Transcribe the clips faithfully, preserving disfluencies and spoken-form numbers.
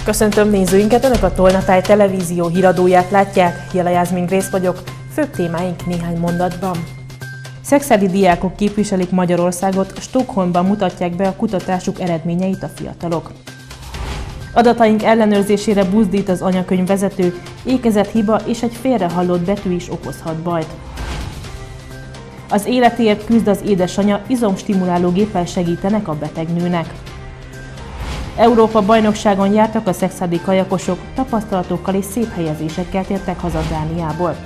Köszöntöm nézőinket, Önök a Tolnatáj televízió híradóját látják. Jela Jászmin Grész vagyok, főbb témáink néhány mondatban. Szekszárdi diákok képviselik Magyarországot, Stockholmban mutatják be a kutatásuk eredményeit a fiatalok. Adataink ellenőrzésére buzdít az anyakönyv vezető, ékezett hiba és egy félrehallott betű is okozhat bajt. Az életéért küzd az édesanyja, izomstimuláló géppel segítenek a beteg nőnek. Európa bajnokságon jártak a szekszárdi kajakosok, tapasztalatokkal és szép helyezésekkel tértek haza Dániából.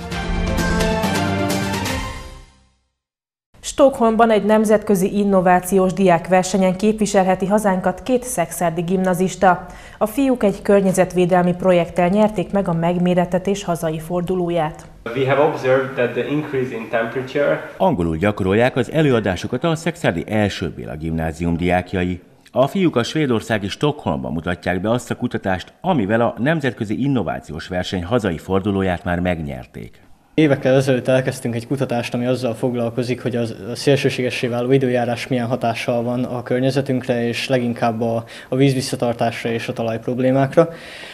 Stockholmban egy nemzetközi innovációs diákversenyen képviselheti hazánkat két szekszárdi gimnazista. A fiúk egy környezetvédelmi projekttel nyerték meg a megmérettetés hazai fordulóját. We have observed that the increase in temperature... Angolul gyakorolják az előadásokat a szekszárdi első Béla gimnázium diákjai. A fiúk a svédországi Stockholmban mutatják be azt a kutatást, amivel a nemzetközi innovációs verseny hazai fordulóját már megnyerték. Évekkel ezelőtt elkezdtünk egy kutatást, ami azzal foglalkozik, hogy a szélsőségessé váló időjárás milyen hatással van a környezetünkre, és leginkább a, a vízvisszatartásra és a talaj problémákra.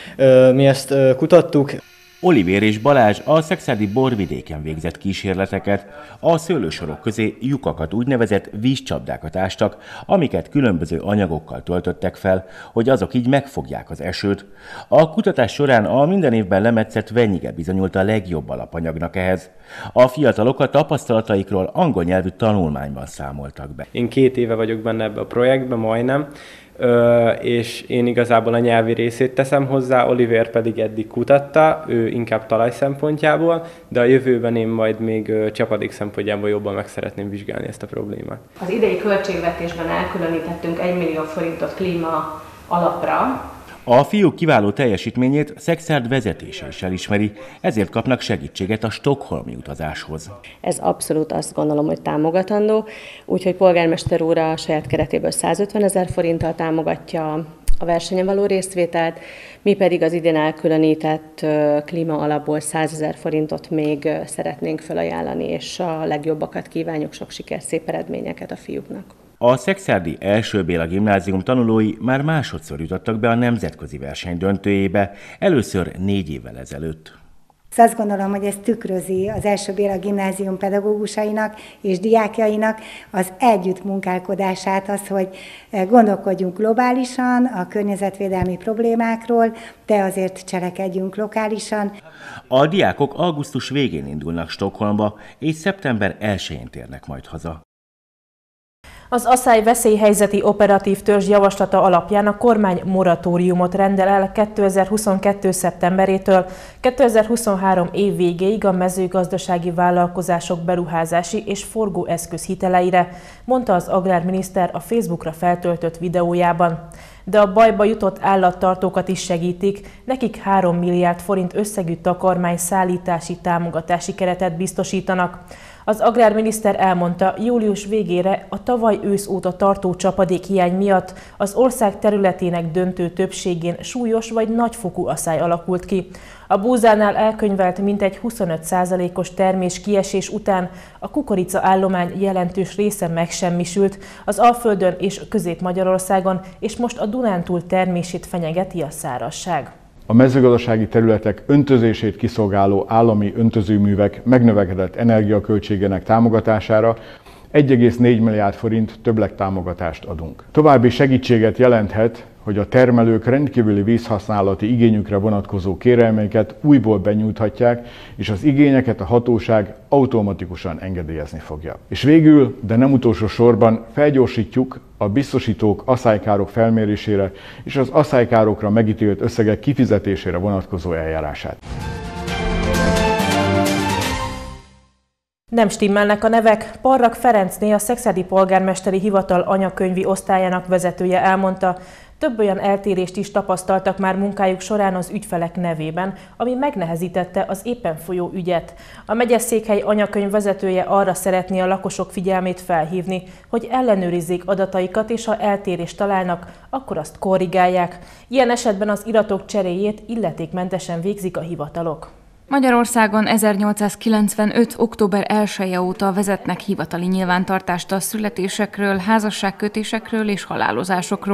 Mi ezt kutattuk. Olivér és Balázs a szekszárdi borvidéken végzett kísérleteket. A szőlősorok közé lyukakat, úgynevezett vízcsapdákat ástak, amiket különböző anyagokkal töltöttek fel, hogy azok így megfogják az esőt. A kutatás során a minden évben lemetszett venyige bizonyult a legjobb alapanyagnak ehhez. A fiatalok a tapasztalataikról angol nyelvű tanulmányban számoltak be. Én két éve vagyok benne ebbe a projektbe, majdnem. Ö, és én igazából a nyelvi részét teszem hozzá, Olivér pedig eddig kutatta, ő inkább talaj szempontjából, de a jövőben én majd még ö, csapadék szempontjából jobban meg szeretném vizsgálni ezt a problémát. Az idei költségvetésben elkülönítettünk egy millió forintot klíma alapra. A fiúk kiváló teljesítményét Szekszárd vezetése is elismeri, ezért kapnak segítséget a stockholmi utazáshoz. Ez abszolút azt gondolom, hogy támogatandó, úgyhogy polgármester úr a saját keretéből százötvenezer forinttal támogatja a versenyen való részvételt, mi pedig az idén elkülönített klíma alapból százezer forintot még szeretnénk felajánlani, és a legjobbakat kívánjuk, sok siker, szép eredményeket a fiúknak. A szekszárdi első Béla gimnázium tanulói már másodszor jutottak be a nemzetközi verseny döntőjébe, először négy évvel ezelőtt. Azt gondolom, hogy ez tükrözi az első Béla gimnázium pedagógusainak és diákjainak az együttmunkálkodását, az, hogy gondolkodjunk globálisan a környezetvédelmi problémákról, de azért cselekedjünk lokálisan. A diákok augusztus végén indulnak Stockholmba, és szeptember elsején térnek majd haza. Az asszály veszélyhelyzeti operatív törzs javaslata alapján a kormány moratóriumot rendel el kétezer-huszonkettő. szeptemberétől kétezer-huszonhárom év végéig a mezőgazdasági vállalkozások beruházási és forgóeszköz hiteleire, mondta az agrárminiszter a Facebookra feltöltött videójában. De a bajba jutott állattartókat is segítik, nekik három milliárd forint összegű takarmány szállítási támogatási keretet biztosítanak. Az agrárminiszter elmondta, július végére a tavaly ősz óta tartó csapadékhiány miatt az ország területének döntő többségén súlyos vagy nagyfokú asszály alakult ki. A búzánál elkönyvelt mintegy huszonöt százalékos termés kiesés után a kukorica állomány jelentős része megsemmisült az Alföldön és Közép-Magyarországon, és most a Dunántúl termését fenyegeti a szárazság. A mezőgazdasági területek öntözését kiszolgáló állami öntözőművek megnövekedett energiaköltségének támogatására egy egész négy milliárd forint többlettámogatást adunk. További segítséget jelenthet, hogy a termelők rendkívüli vízhasználati igényükre vonatkozó kérelmeiket újból benyújthatják, és az igényeket a hatóság automatikusan engedélyezni fogja. És végül, de nem utolsó sorban felgyorsítjuk a biztosítók asszálykárok felmérésére és az asszálykárokra megítélt összegek kifizetésére vonatkozó eljárását. Nem stimmelnek a nevek. Parrak Ferencné, a szekszárdi polgármesteri hivatal anyakönyvi osztályának vezetője elmondta, több olyan eltérést is tapasztaltak már munkájuk során az ügyfelek nevében, ami megnehezítette az éppen folyó ügyet. A megyeszékhely anyakönyv vezetője arra szeretné a lakosok figyelmét felhívni, hogy ellenőrizzék adataikat, és ha eltérést találnak, akkor azt korrigálják. Ilyen esetben az iratok cseréjét illetékmentesen végzik a hivatalok. Magyarországon ezernyolcszázkilencvenöt. október elseje óta vezetnek hivatali nyilvántartást a születésekről, házasságkötésekről és halálozásokról.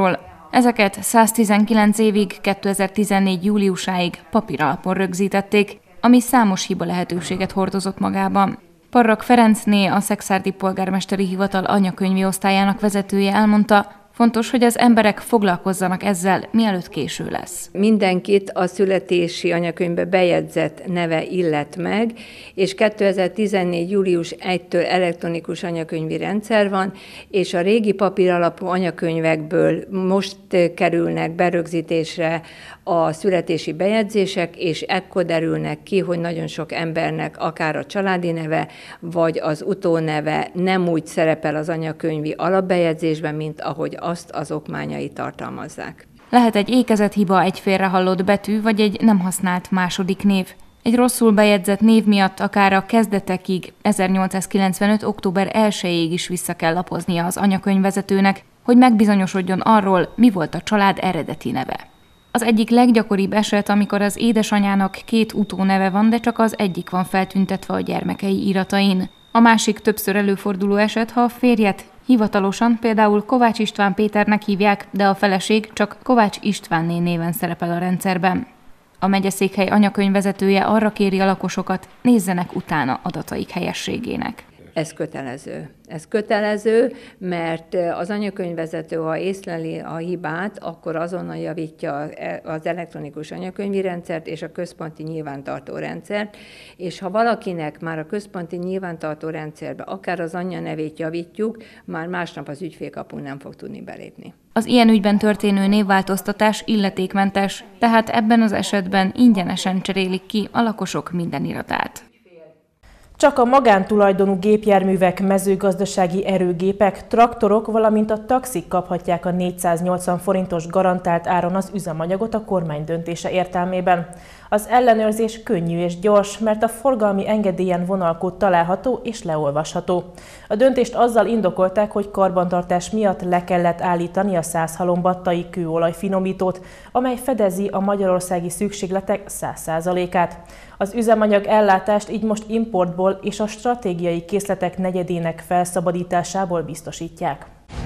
Ezeket száztizenkilenc évig, kétezer-tizennégy júliusáig papíralapon rögzítették, ami számos hiba lehetőséget hordozott magában. Parrak Ferencné, a Szekszárdi Polgármesteri Hivatal anyakönyvi osztályának vezetője elmondta, fontos, hogy az emberek foglalkozzanak ezzel, mielőtt késő lesz. Mindenkit a születési anyakönyvbe bejegyzett neve illet meg, és kétezer-tizennégy július elsejétől elektronikus anyakönyvi rendszer van, és a régi papíralapú anyakönyvekből most kerülnek berögzítésre a születési bejegyzések, és ekkor derülnek ki, hogy nagyon sok embernek akár a családi neve, vagy az utóneve nem úgy szerepel az anyakönyvi alapbejegyzésben, mint ahogy azt az okmányai tartalmazzák. Lehet egy ékezethiba, egy félrehallott betű, vagy egy nem használt második név. Egy rosszul bejegyzett név miatt akár a kezdetekig, ezernyolcszázkilencvenöt október elsejéig is vissza kell lapoznia az anyakönyvvezetőnek, hogy megbizonyosodjon arról, mi volt a család eredeti neve. Az egyik leggyakoribb eset, amikor az édesanyának két utóneve van, de csak az egyik van feltüntetve a gyermekei iratain. A másik többször előforduló eset, ha a férjet hivatalosan például Kovács István Péternek hívják, de a feleség csak Kovács Istvánné néven szerepel a rendszerben. A megyeszékhely anyakönyvvezetője arra kéri a lakosokat, nézzenek utána adataik helyességének. Ez kötelező. Ez kötelező, mert az anyakönyvvezető, ha észleli a hibát, akkor azonnal javítja az elektronikus anyakönyvi rendszert és a központi nyilvántartó rendszert, és ha valakinek már a központi nyilvántartó rendszerbe akár az anyja nevét javítjuk, már másnap az ügyfélkapun nem fog tudni belépni. Az ilyen ügyben történő névváltoztatás illetékmentes, tehát ebben az esetben ingyenesen cserélik ki a lakosok minden iratát. Csak a magántulajdonú gépjárművek, mezőgazdasági erőgépek, traktorok, valamint a taxik kaphatják a négyszáznyolcvan forintos garantált áron az üzemanyagot a kormány döntése értelmében. Az ellenőrzés könnyű és gyors, mert a forgalmi engedélyen vonalkód található és leolvasható. A döntést azzal indokolták, hogy karbantartás miatt le kellett állítani a százhalombattai kőolajfinomítót, amely fedezi a magyarországi szükségletek száz százalékát. Az üzemanyag ellátást így most importból és a stratégiai készletek negyedének felszabadításából biztosítják.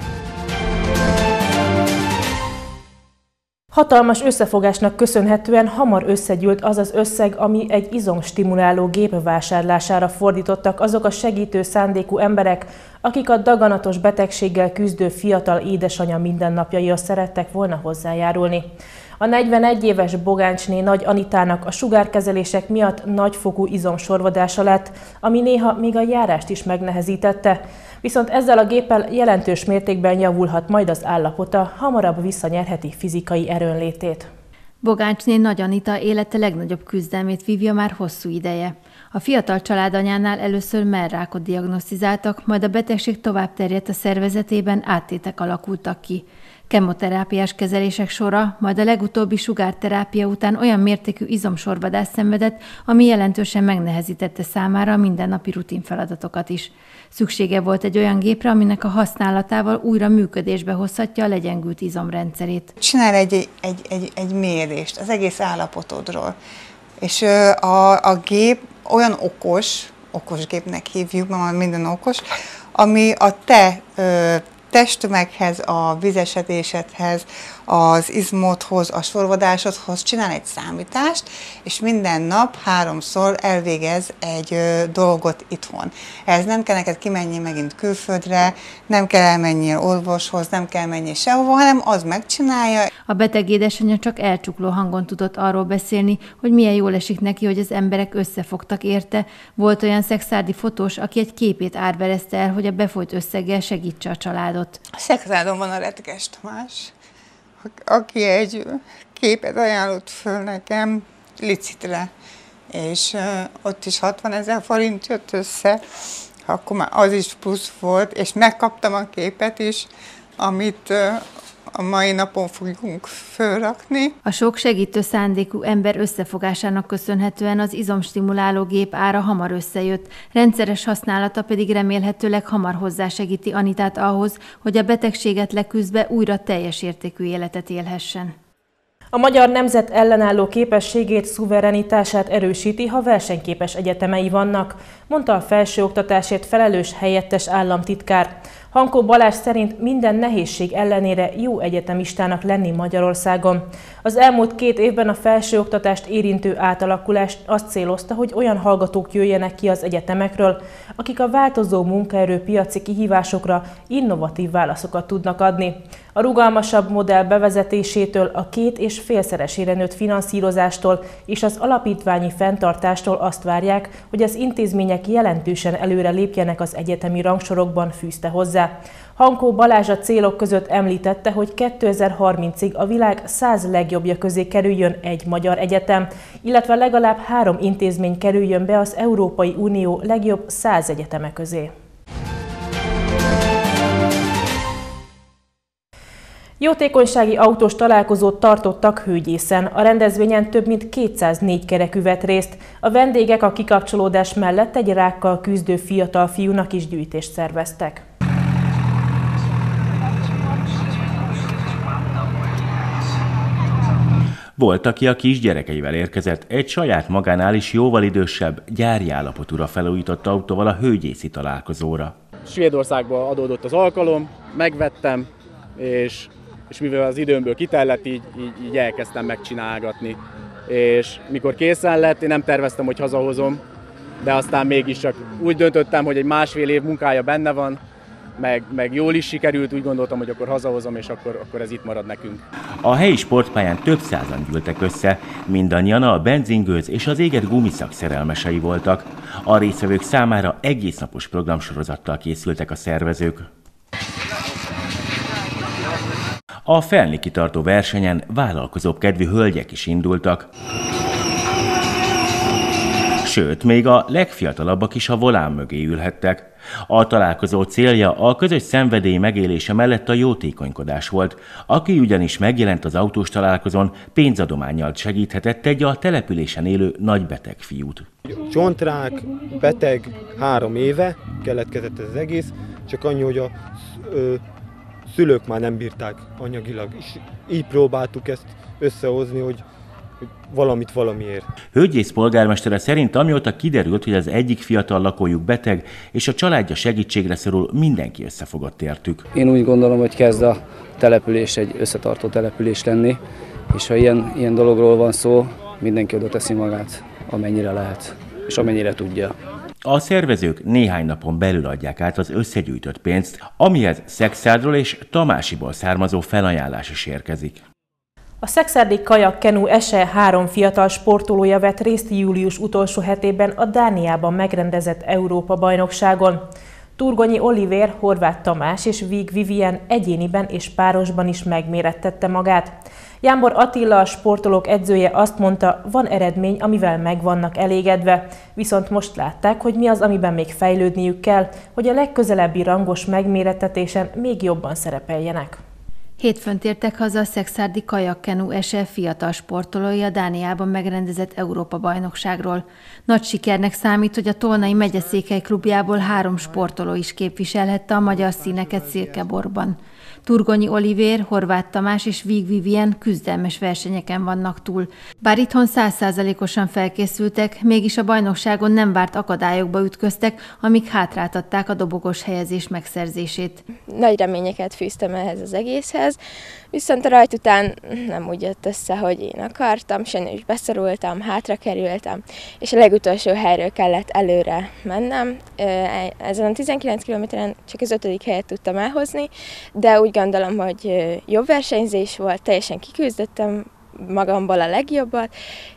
Hatalmas összefogásnak köszönhetően hamar összegyűlt az az összeg, ami egy izomstimuláló gép vásárlására fordítottak azok a segítő szándékú emberek, akik a daganatos betegséggel küzdő fiatal édesanyja mindennapjaihoz szerettek volna hozzájárulni. A negyvenegy éves Bogáncsné Nagy Anitának a sugárkezelések miatt nagyfokú izomsorvadása lett, ami néha még a járást is megnehezítette. Viszont ezzel a géppel jelentős mértékben javulhat majd az állapota, hamarabb visszanyerheti fizikai erőnlétét. Bogáncsné Nagy Anita élete legnagyobb küzdelmét vívja már hosszú ideje. A fiatal családanyánál először mellrákot diagnosztizáltak, majd a betegség tovább terjedt a szervezetében, áttétek alakultak ki. Kemoterápiás kezelések sora, majd a legutóbbi sugárterápia után olyan mértékű izomsorvadást szenvedett, ami jelentősen megnehezítette számára a mindennapi rutinfeladatokat is. Szüksége volt egy olyan gépre, aminek a használatával újra működésbe hozhatja a legyengült izomrendszerét. Csinál egy, egy, egy, egy mérést az egész állapotodról, és a, a gép olyan okos, okos gépnek hívjuk, ma minden okos, ami a te ö, testtömeghez, a vizesedésedhez, az izmodhoz, a sorvadásodhoz csinál egy számítást, és minden nap háromszor elvégez egy ö, dolgot itthon. Ez nem kell neked kimenni megint külföldre, nem kell elmenni orvoshoz, nem kell menni sehova, hanem az megcsinálja. A beteg édesanyja csak elcsukló hangon tudott arról beszélni, hogy milyen jól esik neki, hogy az emberek összefogtak érte. Volt olyan szekszárdi fotós, aki egy képét árverezte el, hogy a befolyt összeggel segítse a családot. A Szekszárdon van a Retkeges Tamás, aki egy képet ajánlott föl nekem licitre, és uh, ott is hatvanezer forint jött össze, akkor már az is plusz volt, és megkaptam a képet is, amit uh, a mai napon fogunk fölrakni. A sok segítő szándékú ember összefogásának köszönhetően az izomstimuláló gép ára hamar összejött, rendszeres használata pedig remélhetőleg hamar hozzásegíti Anitát ahhoz, hogy a betegséget leküzdve újra teljes értékű életet élhessen. A magyar nemzet ellenálló képességét, szuverenitását erősíti, ha versenyképes egyetemei vannak, mondta a felsőoktatásért felelős helyettes államtitkár. Hankó Balázs szerint minden nehézség ellenére jó egyetemistának lenni Magyarországon. Az elmúlt két évben a felsőoktatást érintő átalakulást azt célozta, hogy olyan hallgatók jöjjenek ki az egyetemekről, akik a változó munkaerőpiaci kihívásokra innovatív válaszokat tudnak adni. A rugalmasabb modell bevezetésétől, a két és félszeresére nőtt finanszírozástól és az alapítványi fenntartástól azt várják, hogy az intézmények jelentősen előre lépjenek az egyetemi rangsorokban, fűzte hozzá. Hankó Balázs a célok között említette, hogy kétezer-harmincig a világ száz legjobbja közé kerüljön egy magyar egyetem, illetve legalább három intézmény kerüljön be az Európai Unió legjobb száz egyeteme közé. Jótékonysági autós találkozót tartottak Hőgyészen. A rendezvényen több mint kétszáznégy kerekű vett részt. A vendégek a kikapcsolódás mellett egy rákkal küzdő fiatal fiúnak is gyűjtést szerveztek. Volt, aki a kisgyerekeivel érkezett, egy saját magánál is jóval idősebb, gyári állapotúra felújított autóval a hőgyészi találkozóra. Svédországban adódott az alkalom, megvettem, és, és mivel az időmből kitellett, így, így, így elkezdtem megcsinálgatni. És mikor készen lett, én nem terveztem, hogy hazahozom, de aztán mégiscsak úgy döntöttem, hogy egy másfél év munkája benne van, Meg, meg jól is sikerült, úgy gondoltam, hogy akkor hazahozom, és akkor, akkor ez itt marad nekünk. A helyi sportpályán több százan gyűltek össze, mindannyian a benzingőz és az égett gumiszak szerelmesei voltak. A résztvevők számára egésznapos programsorozattal készültek a szervezők. A felni kitartó versenyen vállalkozóbb kedvű hölgyek is indultak. Sőt, még a legfiatalabbak is a volán mögé ülhettek. A találkozó célja a közös szenvedély megélése mellett a jótékonykodás volt, aki ugyanis megjelent az autós találkozón, pénzadománnyal segíthetett egy a településen élő nagybeteg fiút. Csontrák, beteg, három éve keletkezett ez az egész, csak annyi, hogy a ö, szülők már nem bírták anyagilag, és így próbáltuk ezt összehozni, hogy valamit valamiért. Hőgyész polgármestere szerint amióta kiderült, hogy az egyik fiatal lakójuk beteg, és a családja segítségre szorul, mindenki összefogott értük. Én úgy gondolom, hogy kezd a település egy összetartó település lenni, és ha ilyen, ilyen dologról van szó, mindenki oda teszi magát, amennyire lehet, és amennyire tudja. A szervezők néhány napon belül adják át az összegyűjtött pénzt, amihez Szexárdról és Tamásiból származó felajánlás is érkezik. A szekszárdi kajak-kenu es e három fiatal sportolója vett részt július utolsó hetében a Dániában megrendezett Európa-bajnokságon. Turgonyi Olivér, Horváth Tamás és Víg Vivien egyéniben és párosban is megmérettette magát. Jámbor Attila, a sportolók edzője azt mondta, van eredmény, amivel meg vannak elégedve, viszont most látták, hogy mi az, amiben még fejlődniük kell, hogy a legközelebbi rangos megmérettetésen még jobban szerepeljenek. Hétfőn tértek haza a szekszárdi kajak-kenu es e fiatal sportolói a Dániában megrendezett Európa-bajnokságról. Nagy sikernek számít, hogy a Tolnai megyeszékhely klubjából három sportoló is képviselhette a magyar színeket Szilkeborban. Turgonyi Olivér, Horváth Tamás és Víg Vivien küzdelmes versenyeken vannak túl. Bár itthon száz százalékosan felkészültek, mégis a bajnokságon nem várt akadályokba ütköztek, amik hátráltatták a dobogos helyezés megszerzését. Nagy reményeket fűztem ehhez az egészhez, viszont a rajt után nem úgy jött össze, hogy én akartam, sajnos beszorultam, hátra kerültem, és a legutolsó helyről kellett előre mennem. Ezen a tizenkilenc kilométeren csak az ötödik helyet tudtam elhozni, de úgy gondolom, hogy jobb versenyzés volt, teljesen kiküzdöttem magamból a legjobbat,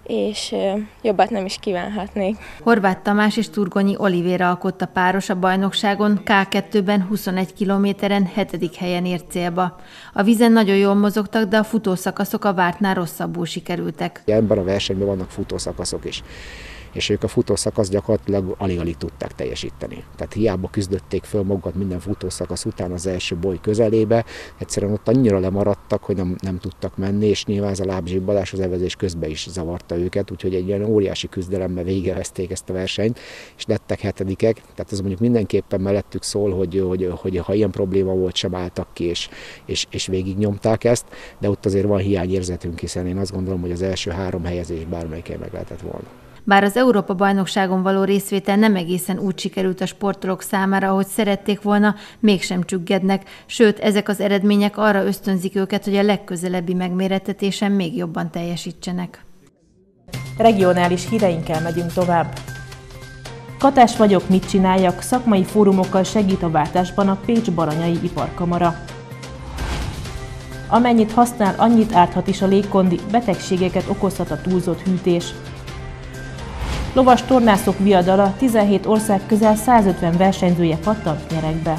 és jobbat nem is kívánhatnék. Horváth Tamás és Turgonyi Olivér alkotta páros a bajnokságon, ká kettőben huszonegy kilométeren hetedik helyen ért célba. A vízen nagyon jól mozogtak, de a futószakaszok a vártnál rosszabbul sikerültek. Ebben a versenyben vannak futószakaszok is, és ők a futószakasz gyakorlatilag alig-alig tudták teljesíteni. Tehát hiába küzdötték föl magukat minden futószakasz után az első boly közelébe, egyszerűen ott annyira lemaradtak, hogy nem, nem tudtak menni, és nyilván ez a lábzsibbadás az evezés közben is zavarta őket, úgyhogy egy ilyen óriási küzdelemben végigezték ezt a versenyt, és lettek hetedikek. Tehát ez mondjuk mindenképpen mellettük szól, hogy, hogy, hogy ha ilyen probléma volt, sem álltak ki, és, és, és végignyomták ezt, de ott azért van hiányérzetünk, hiszen én azt gondolom, hogy az első három helyezés bármelyikén meg lehetett volna. Bár az Európa-bajnokságon való részvétel nem egészen úgy sikerült a sportolók számára, ahogy szerették volna, mégsem csüggednek, sőt, ezek az eredmények arra ösztönzik őket, hogy a legközelebbi megmérettetésen még jobban teljesítsenek. Regionális híreinkkel megyünk tovább. Katás vagyok, mit csináljak? Szakmai fórumokkal segít a váltásban a Pécs-Baranyai Iparkamara. Amennyit használ, annyit árthat is a légkondi, betegségeket okozhat a túlzott hűtés. Lovas tornászok viadala, tizenhét ország közel százötven versenyzője pattant nyeregbe.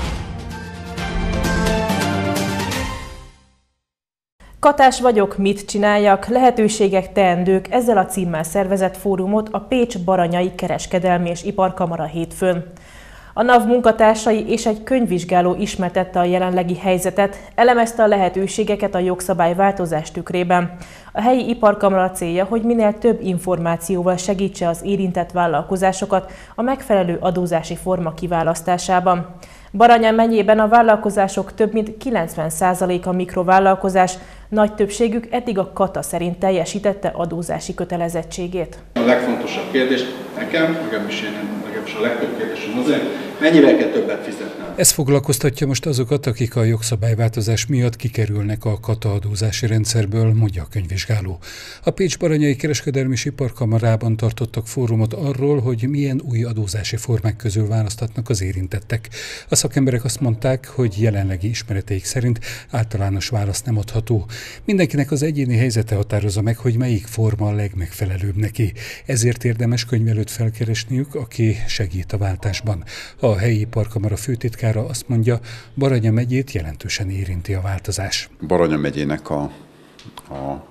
Katás vagyok, mit csináljak? Lehetőségek, teendők, ezzel a címmel szervezett fórumot a Pécs-Baranyai Kereskedelmi és Iparkamara hétfőn. A NAV munkatársai és egy könyvvizsgáló ismertette a jelenlegi helyzetet, elemezte a lehetőségeket a jogszabályváltozás tükrében. A helyi iparkamara célja, hogy minél több információval segítse az érintett vállalkozásokat a megfelelő adózási forma kiválasztásában. Baranya megyében a vállalkozások több mint kilencven százaléka mikrovállalkozás, nagy többségük eddig a Kata szerint teljesítette adózási kötelezettségét. A legfontosabb kérdés nekem, legalábbis én legalábbis a legtöbb kérdésem azért, mennyivel kell többet fizetnem? Ez foglalkoztatja most azokat, akik a jogszabályváltozás miatt kikerülnek a Kata adózási rendszerből, mondja a könyvvizsgáló. A Pécs-Baranyai Kereskedelmi és Iparkamarában tartottak fórumot arról, hogy milyen új adózási formák közül választhatnak az érintettek. A szakemberek azt mondták, hogy jelenlegi ismereteik szerint általános válasz nem adható. Mindenkinek az egyéni helyzete határozza meg, hogy melyik forma a legmegfelelőbb neki. Ezért érdemes könyvelőt felkeresniük, aki segít a váltásban. A helyi iparkamara főtitkára azt mondja, Baranya megyét jelentősen érinti a változás. Baranya megyének a, a,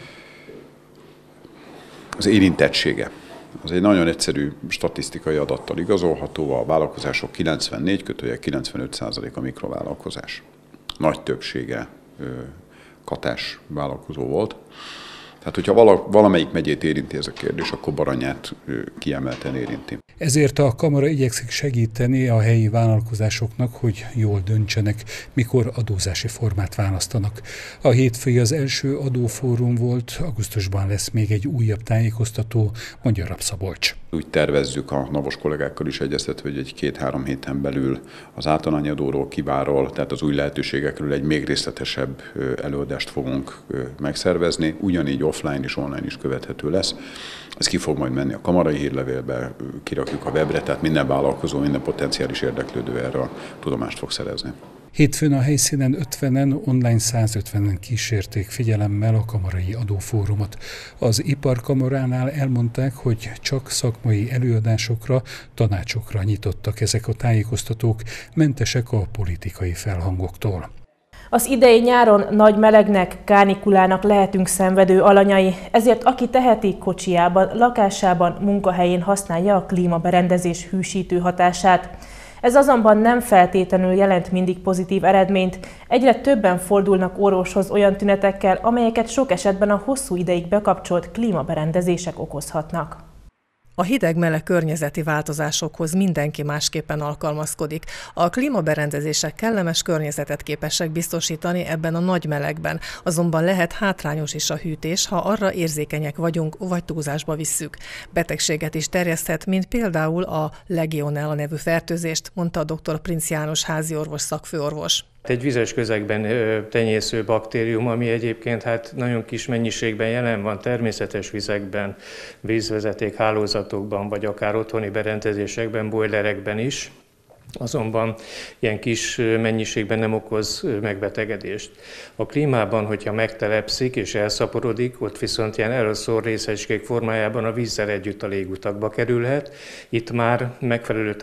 az érintettsége. Az egy nagyon egyszerű statisztikai adattal igazolható, a vállalkozások kilencvennégy kötője kilencvenöt százalék a mikrovállalkozás. Nagy többsége ö, katás vállalkozó volt. Tehát, hogyha vala, valamelyik megyét érinti ez a kérdés, akkor Baranyát kiemelten érinti. Ezért a kamara igyekszik segíteni a helyi vállalkozásoknak, hogy jól döntsenek, mikor adózási formát választanak. A hétfői az első adófórum volt, augusztusban lesz még egy újabb tájékoztató, mondja Rab Szabolcs. Úgy tervezzük a navos kollégákkal is egyeztetve, hogy egy két-három héten belül az általány adóról, kiváról, tehát az új lehetőségekről egy még részletesebb előadást fogunk megszervezni, ugyanígy offline és online is követhető lesz. Ez ki fog majd menni a kamarai hírlevélbe, kirakjuk a webre, tehát minden vállalkozó, minden potenciális érdeklődő erről tudomást fog szerezni. Hétfőn a helyszínen ötvenen, online százötvenen kísérték figyelemmel a kamarai adófórumot. Az iparkamaránál elmondták, hogy csak szakmai előadásokra, tanácsokra nyitottak ezek a tájékoztatók, mentesek a politikai felhangoktól. Az idei nyáron nagy melegnek, kánikulának lehetünk szenvedő alanyai, ezért aki teheti, kocsijában, lakásában, munkahelyén használja a klímaberendezés hűsítő hatását. Ez azonban nem feltétlenül jelent mindig pozitív eredményt, egyre többen fordulnak orvoshoz olyan tünetekkel, amelyeket sok esetben a hosszú ideig bekapcsolt klímaberendezések okozhatnak. A hideg-meleg környezeti változásokhoz mindenki másképpen alkalmazkodik. A klímaberendezések kellemes környezetet képesek biztosítani ebben a nagy melegben, azonban lehet hátrányos is a hűtés, ha arra érzékenyek vagyunk, vagy túlzásba visszük. Betegséget is terjeszthet, mint például a Legionella nevű fertőzést, mondta a dr. Princ János háziorvos szakfőorvos. Egy vizes közegben tenyésző baktérium, ami egyébként hát nagyon kis mennyiségben jelen van természetes vizekben, vízvezeték hálózatokban, vagy akár otthoni berendezésekben, bojlerekben is. Azonban ilyen kis mennyiségben nem okoz megbetegedést. A klímában, hogyha megtelepszik és elszaporodik, ott viszont ilyen aeroszol részecskék formájában a vízzel együtt a légutakba kerülhet. Itt már megfelelő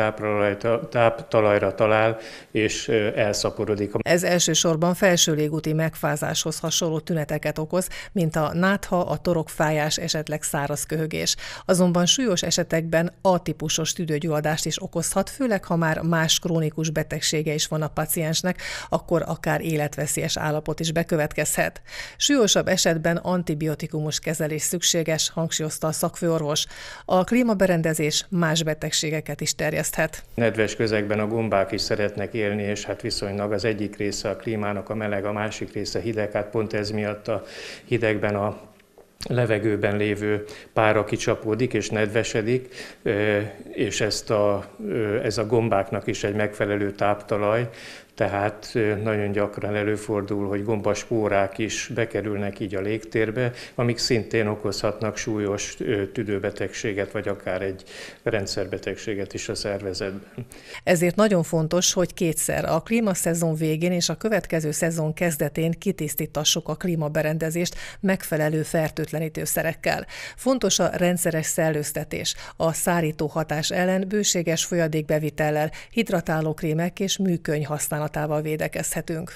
táptalajra talál és elszaporodik. Ez elsősorban felső légúti megfázáshoz hasonló tüneteket okoz, mint a nátha, a torokfájás, esetleg száraz köhögés. Azonban súlyos esetekben A-típusos tüdőgyulladást is okozhat, főleg ha már más krónikus betegsége is van a paciensnek, akkor akár életveszélyes állapot is bekövetkezhet. Súlyosabb esetben antibiotikumos kezelés szükséges, hangsúlyozta a szakfőorvos. A klímaberendezés más betegségeket is terjeszthet. Nedves közegben a gombák is szeretnek élni, és hát viszonylag az egyik része a klímának a meleg, a másik része hideg, hát pont ez miatt a hidegben a levegőben lévő pára kicsapódik és nedvesedik, és ezt a, ez a gombáknak is egy megfelelő táptalaj, tehát nagyon gyakran előfordul, hogy gombaspórák is bekerülnek így a légtérbe, amik szintén okozhatnak súlyos tüdőbetegséget, vagy akár egy rendszerbetegséget is a szervezetben. Ezért nagyon fontos, hogy kétszer, a klímaszezon végén és a következő szezon kezdetén kitisztítassuk a klímaberendezést megfelelő fertőtlenítőszerekkel. Fontos a rendszeres szellőztetés, a szárító hatás ellen bőséges folyadékbevitellel, hidratálókrémek és műköny használatával védekezhetünk.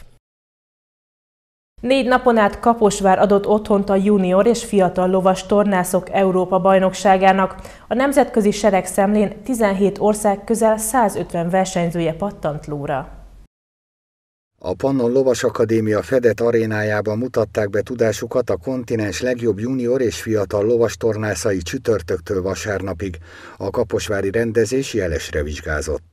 Négy napon át Kaposvár adott otthont a junior és fiatal lovas tornászok Európa-bajnokságának. A nemzetközi seregszemlén tizenhét ország közel százötven versenyzője pattant lóra. A Pannon Lovas Akadémia fedett arénájában mutatták be tudásukat a kontinens legjobb junior és fiatal lovas tornászai csütörtöktől vasárnapig. A kaposvári rendezés jelesre vizsgázott.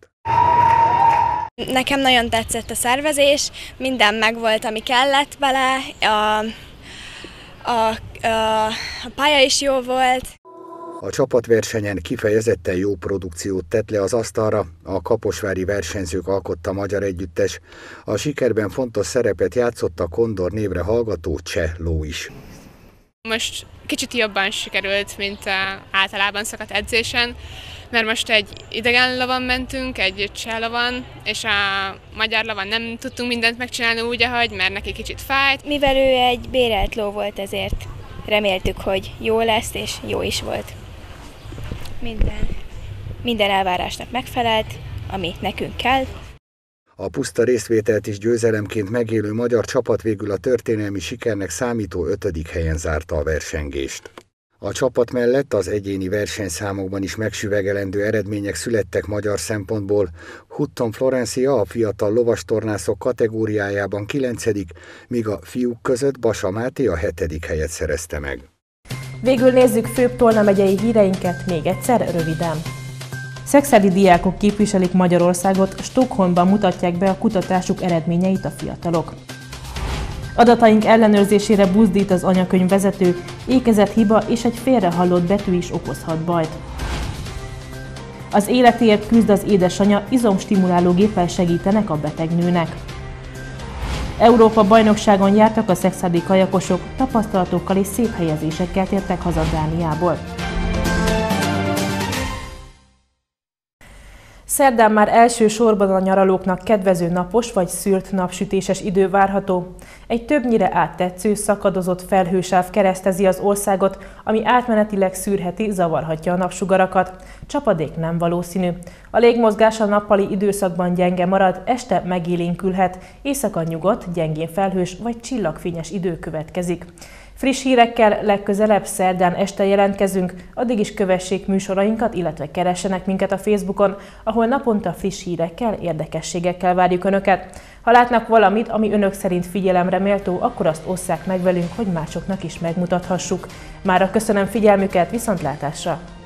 Nekem nagyon tetszett a szervezés, minden megvolt, ami kellett bele, a, a, a, a pálya is jó volt. A csapatversenyen kifejezetten jó produkciót tett le az asztalra, a kaposvári versenyzők alkotta magyar együttes. A sikerben fontos szerepet játszott a Kondor névre hallgató cseh ló is. Most kicsit jobban sikerült, mint általában szokott edzésen, mert most egy idegen lovon mentünk, egy cseh lovon, és a magyar lovon nem tudtunk mindent megcsinálni úgy, ahogy, mert neki kicsit fájt. Mivel ő egy bérelt ló volt, ezért reméltük, hogy jó lesz, és jó is volt. Minden, minden elvárásnak megfelelt, ami nekünk kell. A puszta részvételt is győzelemként megélő magyar csapat végül a történelmi sikernek számító ötödik helyen zárta a versengést. A csapat mellett az egyéni versenyszámokban is megsüvegelendő eredmények születtek magyar szempontból. Hutton Florencia a fiatal lovastornászok kategóriájában kilencedik, míg a fiúk között Basa Máté a hetedik helyet szerezte meg. Végül nézzük főbb Tolna megyei híreinket még egyszer röviden. Szexádi diákok képviselik Magyarországot, Stockholmban mutatják be a kutatásuk eredményeit a fiatalok. Adataink ellenőrzésére buzdít az anyakönyvvezető, ékezett hiba és egy félrehallott betű is okozhat bajt. Az életéért küzd az édesanyja, izomstimuláló géppel segítenek a beteg nőnek. Európa-bajnokságon jártak a szexádi kajakosok, tapasztalatokkal és szép helyezésekkel tértek haza Dániából. Szerdán már első sorban a nyaralóknak kedvező napos vagy szűrt napsütéses idő várható. Egy többnyire áttetsző, szakadozott felhősáv keresztezi az országot, ami átmenetileg szűrheti, zavarhatja a napsugarakat. Csapadék nem valószínű. A légmozgás a nappali időszakban gyenge marad, este megélénkülhet, éjszaka nyugodt, gyengén felhős vagy csillagfényes idő következik. Friss hírekkel legközelebb szerdán este jelentkezünk, addig is kövessék műsorainkat, illetve keressenek minket a Facebookon, ahol naponta friss hírekkel, érdekességekkel várjuk Önöket. Ha látnak valamit, ami Önök szerint figyelemre méltó, akkor azt osszák meg velünk, hogy másoknak is megmutathassuk. Mára köszönöm figyelmüket, viszontlátásra!